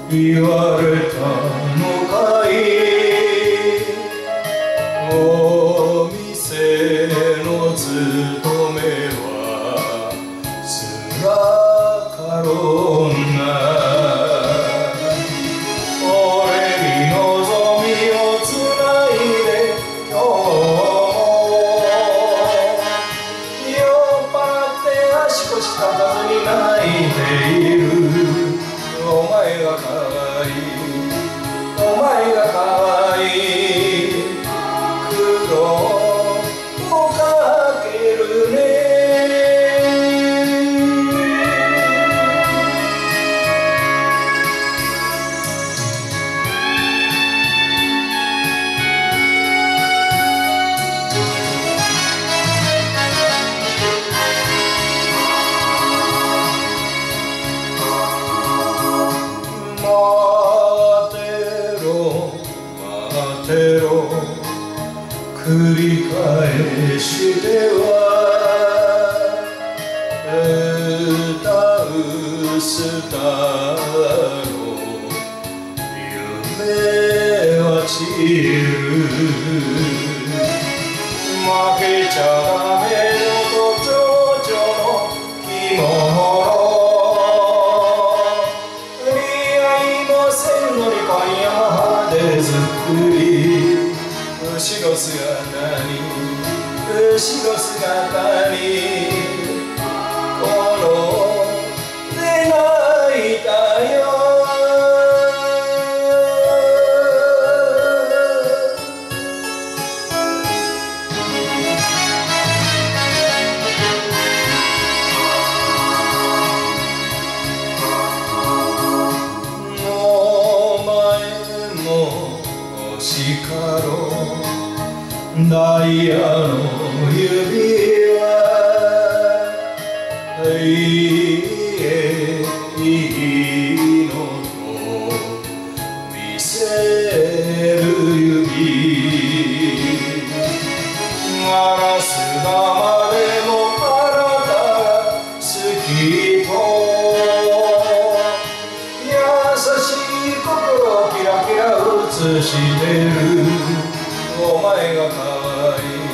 言われたのかい。お店の勤めはつらかろうな。俺に望みをつないで今日も酔っ払って足腰立たずに泣いている。お前が可愛い、お前が可愛い、苦労をかけるね。繰り返しては歌うスターの夢は散る。負けちゃダメのと蝶々の着物。恋愛もせんのに今夜まで作り。後ろ姿に後ろ姿に転んで泣いたよ。お前も叱ろうダイヤの指輪。いいのと見せる指。ガラス玉でもあなたが好きと優しい心をキラキラ映してる。お前が可愛い